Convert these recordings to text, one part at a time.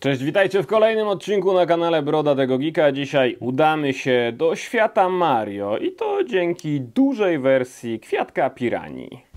Cześć, witajcie w kolejnym odcinku na kanale Brodatego Geeka. Dzisiaj udamy się do świata Mario i to dzięki dużej wersji Kwiatka Piranii.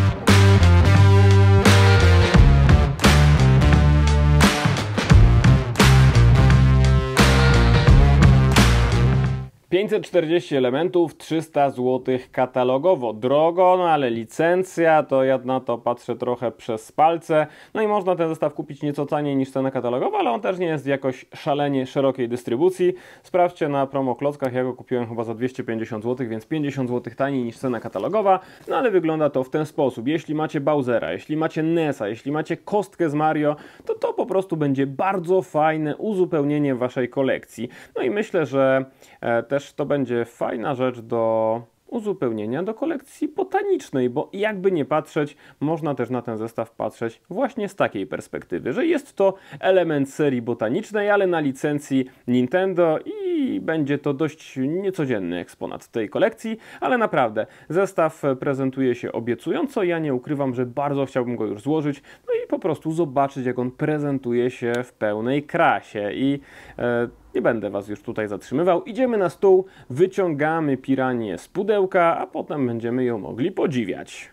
540 elementów, 300 zł katalogowo. Drogo, no ale licencja, to ja na to patrzę trochę przez palce. No i można ten zestaw kupić nieco taniej niż cena katalogowa, ale on też nie jest jakoś szalenie szerokiej dystrybucji. Sprawdźcie na promo klockach, ja go kupiłem chyba za 250 zł, więc 50 zł taniej niż cena katalogowa. No ale wygląda to w ten sposób. Jeśli macie Bowsera, jeśli macie NES-a, jeśli macie kostkę z Mario, to po prostu będzie bardzo fajne uzupełnienie waszej kolekcji. No i myślę, że też to będzie fajna rzecz do uzupełnienia do kolekcji botanicznej, bo jakby nie patrzeć, można też na ten zestaw patrzeć właśnie z takiej perspektywy, że jest to element serii botanicznej, ale na licencji Nintendo i będzie to dość niecodzienny eksponat tej kolekcji, ale naprawdę zestaw prezentuje się obiecująco, ja nie ukrywam, że bardzo chciałbym go już złożyć, no i po prostu zobaczyć, jak on prezentuje się w pełnej krasie i nie będę was już tutaj zatrzymywał. Idziemy na stół, wyciągamy piranię z pudełka, a potem będziemy ją mogli podziwiać.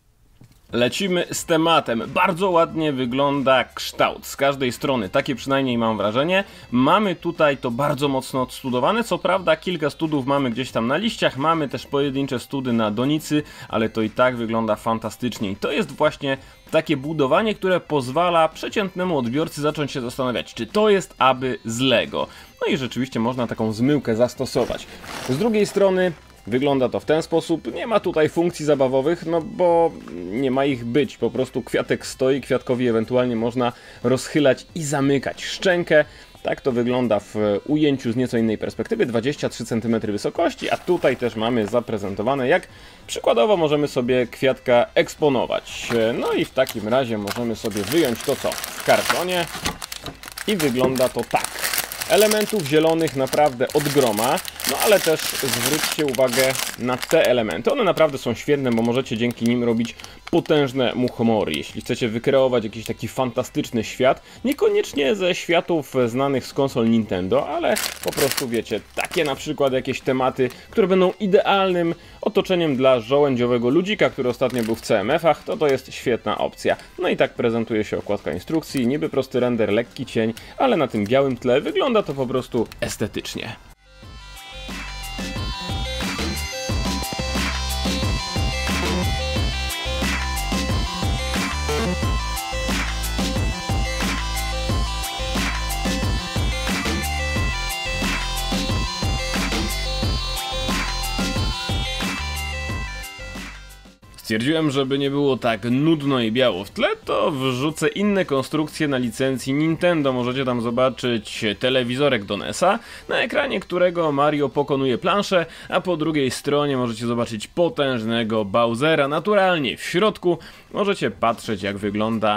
Lecimy z tematem. Bardzo ładnie wygląda kształt z każdej strony, takie przynajmniej mam wrażenie. Mamy tutaj to bardzo mocno odstudowane, co prawda kilka studów mamy gdzieś tam na liściach, mamy też pojedyncze study na donicy, ale to i tak wygląda fantastycznie. I to jest właśnie takie budowanie, które pozwala przeciętnemu odbiorcy zacząć się zastanawiać, czy to jest aby z Lego. No i rzeczywiście można taką zmyłkę zastosować. Z drugiej strony wygląda to w ten sposób, nie ma tutaj funkcji zabawowych, no bo nie ma ich być, po prostu kwiatek stoi, kwiatkowi ewentualnie można rozchylać i zamykać szczękę. Tak to wygląda w ujęciu z nieco innej perspektywy, 23 cm wysokości, a tutaj też mamy zaprezentowane, jak przykładowo możemy sobie kwiatka eksponować. No i w takim razie możemy sobie wyjąć to co w kartonie i wygląda to tak. Elementów zielonych naprawdę od groma, no ale też zwróćcie uwagę na te elementy. One naprawdę są świetne, bo możecie dzięki nim robić potężne muchomory. Jeśli chcecie wykreować jakiś taki fantastyczny świat, niekoniecznie ze światów znanych z konsol Nintendo, ale po prostu wiecie, takie na przykład jakieś tematy, które będą idealnym otoczeniem dla żołędziowego ludzika, który ostatnio był w CMF-ach, to jest świetna opcja. No i tak prezentuje się okładka instrukcji, niby prosty render, lekki cień, ale na tym białym tle wygląda to po prostu estetycznie. Stwierdziłem, żeby nie było tak nudno i biało w tle, to wrzucę inne konstrukcje na licencji Nintendo. Możecie tam zobaczyć telewizorek do NES-a, na ekranie którego Mario pokonuje planszę, a po drugiej stronie możecie zobaczyć potężnego Bowsera. Naturalnie w środku możecie patrzeć, jak wygląda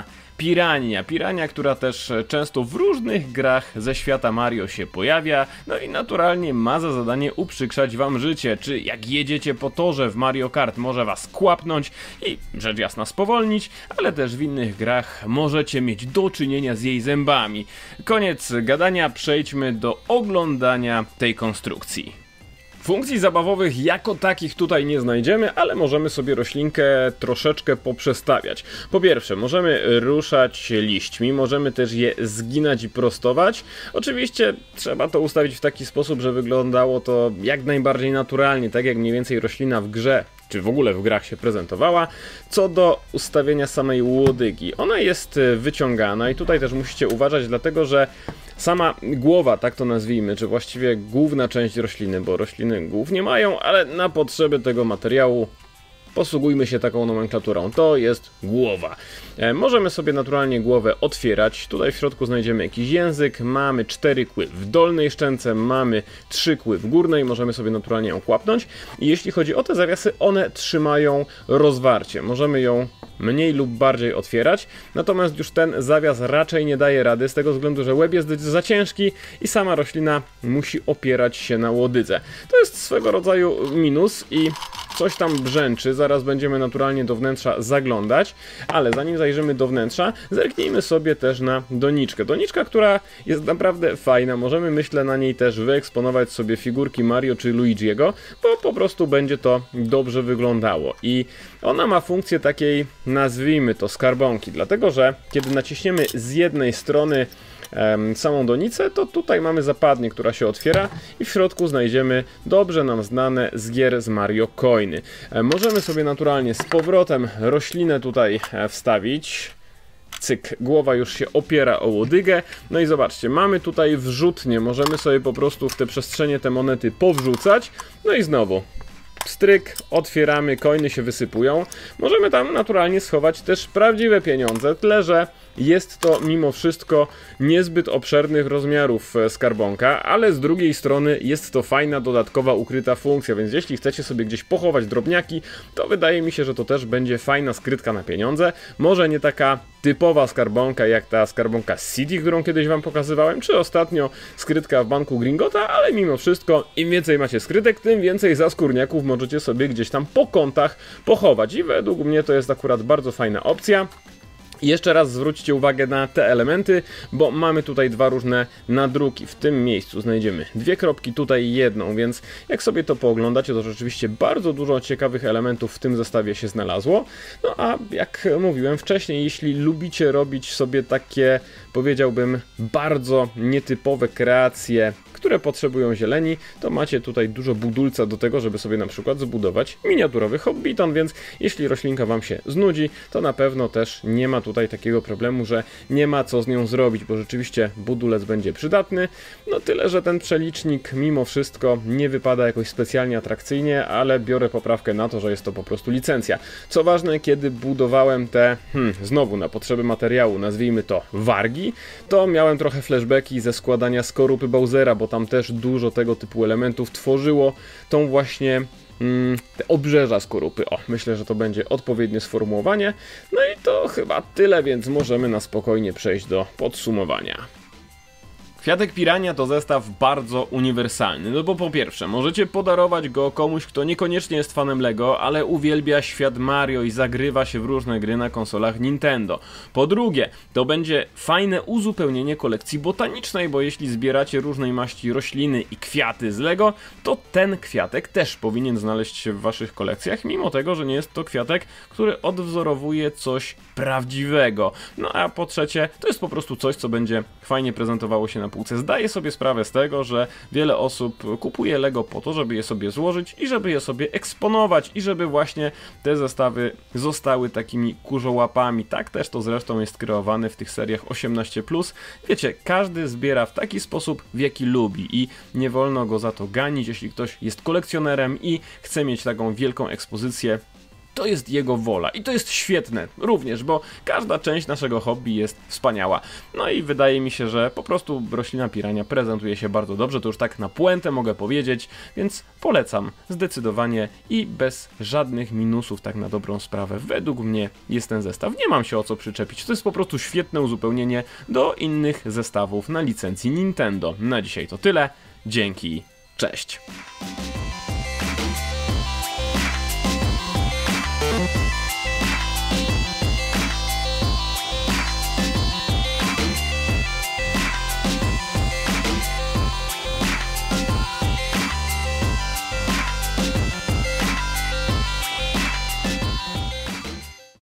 Pirania, która też często w różnych grach ze świata Mario się pojawia, no i naturalnie ma za zadanie uprzykrzać wam życie, czy jak jedziecie po torze w Mario Kart może was kłapnąć i rzecz jasna spowolnić, ale też w innych grach możecie mieć do czynienia z jej zębami. Koniec gadania, przejdźmy do oglądania tej konstrukcji. Funkcji zabawowych jako takich tutaj nie znajdziemy, ale możemy sobie roślinkę troszeczkę poprzestawiać. Po pierwsze, możemy ruszać liśćmi, możemy też je zginać i prostować. Oczywiście trzeba to ustawić w taki sposób, żeby wyglądało to jak najbardziej naturalnie, tak jak mniej więcej roślina w grze czy w ogóle w grach się prezentowała. Co do ustawienia samej łodygi, ona jest wyciągana i tutaj też musicie uważać, dlatego że sama głowa, tak to nazwijmy, czy właściwie główna część rośliny, bo rośliny głów nie mają, ale na potrzeby tego materiału posługujmy się taką nomenklaturą. To jest głowa. Możemy sobie naturalnie głowę otwierać. Tutaj w środku znajdziemy jakiś język. Mamy 4 kły w dolnej szczęce, mamy 3 kły w górnej. Możemy sobie naturalnie ją kłapnąć. I jeśli chodzi o te zawiasy, one trzymają rozwarcie. Możemy ją mniej lub bardziej otwierać. Natomiast już ten zawias raczej nie daje rady, z tego względu, że łeb jest za ciężki i sama roślina musi opierać się na łodydze. To jest swego rodzaju minus i coś tam brzęczy, zaraz będziemy naturalnie do wnętrza zaglądać, ale zanim zajrzymy do wnętrza, zerknijmy sobie też na doniczkę. Doniczka, która jest naprawdę fajna, możemy myślę na niej też wyeksponować sobie figurki Mario czy Luigi'ego, bo po prostu będzie to dobrze wyglądało i ona ma funkcję takiej, nazwijmy to, skarbonki, dlatego że kiedy naciśniemy z jednej strony samą donicę, to tutaj mamy zapadnię, która się otwiera i w środku znajdziemy dobrze nam znane z gier z Mario coiny. Możemy sobie naturalnie z powrotem roślinę tutaj wstawić. Cyk, głowa już się opiera o łodygę. No i zobaczcie, mamy tutaj wrzutnie, możemy sobie po prostu w te przestrzenie te monety powrzucać. No i znowu pstryk, otwieramy, coiny się wysypują. Możemy tam naturalnie schować też prawdziwe pieniądze, tyle że jest to mimo wszystko niezbyt obszernych rozmiarów skarbonka, ale z drugiej strony jest to fajna dodatkowa ukryta funkcja, więc jeśli chcecie sobie gdzieś pochować drobniaki, to wydaje mi się, że to też będzie fajna skrytka na pieniądze. Może nie taka typowa skarbonka jak ta skarbonka City, którą kiedyś wam pokazywałem, czy ostatnio skrytka w banku Gringotta, ale mimo wszystko im więcej macie skrytek, tym więcej zaskórniaków możecie sobie gdzieś tam po kątach pochować i według mnie to jest akurat bardzo fajna opcja. I jeszcze raz zwróćcie uwagę na te elementy, bo mamy tutaj dwa różne nadruki. W tym miejscu znajdziemy dwie kropki, tutaj jedną, więc jak sobie to pooglądacie, to rzeczywiście bardzo dużo ciekawych elementów w tym zestawie się znalazło. No a jak mówiłem wcześniej, jeśli lubicie robić sobie takie, powiedziałbym, bardzo nietypowe kreacje, które potrzebują zieleni, to macie tutaj dużo budulca do tego, żeby sobie na przykład zbudować miniaturowy hobbiton, więc jeśli roślinka wam się znudzi, to na pewno też nie ma tutaj takiego problemu, że nie ma co z nią zrobić, bo rzeczywiście budulec będzie przydatny. No tyle, że ten przelicznik mimo wszystko nie wypada jakoś specjalnie atrakcyjnie, ale biorę poprawkę na to, że jest to po prostu licencja. Co ważne, kiedy budowałem te, znowu na potrzeby materiału, nazwijmy to wargi, to miałem trochę flashbacki ze składania skorupy Bowsera, bo tam też dużo tego typu elementów tworzyło tą właśnie te obrzeża skorupy. O, myślę, że to będzie odpowiednie sformułowanie. No i to chyba tyle, więc możemy na spokojnie przejść do podsumowania. Kwiatek Pirania to zestaw bardzo uniwersalny, no bo po pierwsze, możecie podarować go komuś, kto niekoniecznie jest fanem LEGO, ale uwielbia świat Mario i zagrywa się w różne gry na konsolach Nintendo. Po drugie, to będzie fajne uzupełnienie kolekcji botanicznej, bo jeśli zbieracie różnej maści rośliny i kwiaty z LEGO, to ten kwiatek też powinien znaleźć się w waszych kolekcjach, mimo tego, że nie jest to kwiatek, który odwzorowuje coś prawdziwego. No a po trzecie, to jest po prostu coś, co będzie fajnie prezentowało się na półce. Zdaję sobie sprawę z tego, że wiele osób kupuje LEGO po to, żeby je sobie złożyć i żeby je sobie eksponować i żeby właśnie te zestawy zostały takimi kurzołapami. Tak też to zresztą jest kreowane w tych seriach 18+. Wiecie, każdy zbiera w taki sposób, w jaki lubi i nie wolno go za to ganić. Jeśli ktoś jest kolekcjonerem i chce mieć taką wielką ekspozycję, to jest jego wola i to jest świetne również, bo każda część naszego hobby jest wspaniała. No i wydaje mi się, że po prostu roślina Pirania prezentuje się bardzo dobrze, to już tak na puentę mogę powiedzieć, więc polecam zdecydowanie i bez żadnych minusów, tak na dobrą sprawę. Według mnie jest ten zestaw, nie mam się o co przyczepić, to jest po prostu świetne uzupełnienie do innych zestawów na licencji Nintendo. Na dzisiaj to tyle, dzięki, cześć!